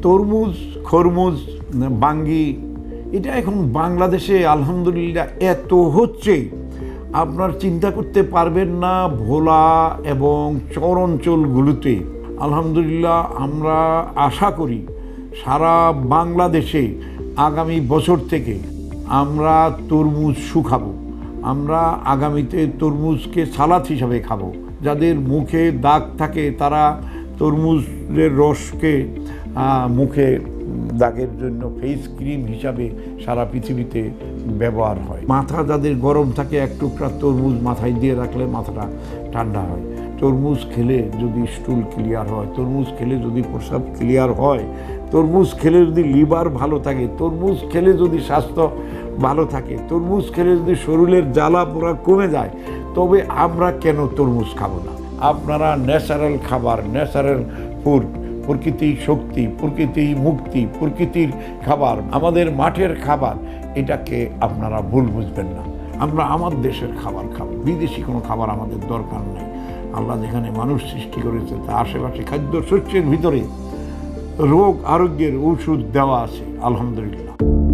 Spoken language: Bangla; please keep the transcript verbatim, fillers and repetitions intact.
তরমুজ, খরমুজ, বাঙ্গি, এটা এখন বাংলাদেশে আলহামদুলিল্লাহ এত হচ্ছে, আপনার চিন্তা করতে পারবেন না। ভোলা এবং চর অঞ্চলগুলোতে আলহামদুলিল্লাহ আমরা আশা করি সারা বাংলাদেশে আগামী বছর থেকে আমরা তরমুজ শুকাবো। আমরা আগামীতে তরমুজকে সালাদ হিসাবে খাবো। যাদের মুখে দাগ থাকে তারা তরমুজের রসকে মুখে দাগের জন্য ফেস ক্রিম হিসাবে সারা পৃথিবীতে ব্যবহার হয়। মাথা যাদের গরম থাকে এক টুকরা তরমুজ মাথায় দিয়ে রাখলে মাথাটা ঠান্ডা হয়। তরমুজ খেলে যদি স্টুল ক্লিয়ার হয়, তরমুজ খেলে যদি প্রস্রাব ক্লিয়ার হয়, তরমুজ খেলে যদি লিভার ভালো থাকে, তরমুজ খেলে যদি স্বাস্থ্য ভালো থাকে, তরমুজ খেলে যদি শরীরের জ্বালা পোড়া কমে যায়, তবে আমরা কেন তরমুজ খাবো না? আপনারা ন্যাচারাল খাবার, ন্যাচারাল ফুড, প্রকৃতি শক্তি, প্রকৃতি মুক্তি, প্রকৃতির খাবার, আমাদের মাঠের খাবার, এটাকে আপনারা ভুল বুঝবেন না। আমরা আমার দেশের খাবার খাবো, বিদেশি কোনো খাবার আমাদের দরকার নেই। আল্লাহ যেখানে মানুষ সৃষ্টি করেছে তা আশেপাশে খাদ্য শস্যের ভিতরে রোগ আরোগ্যের ঔষধ দেওয়া আছে আলহামদুলিল্লাহ।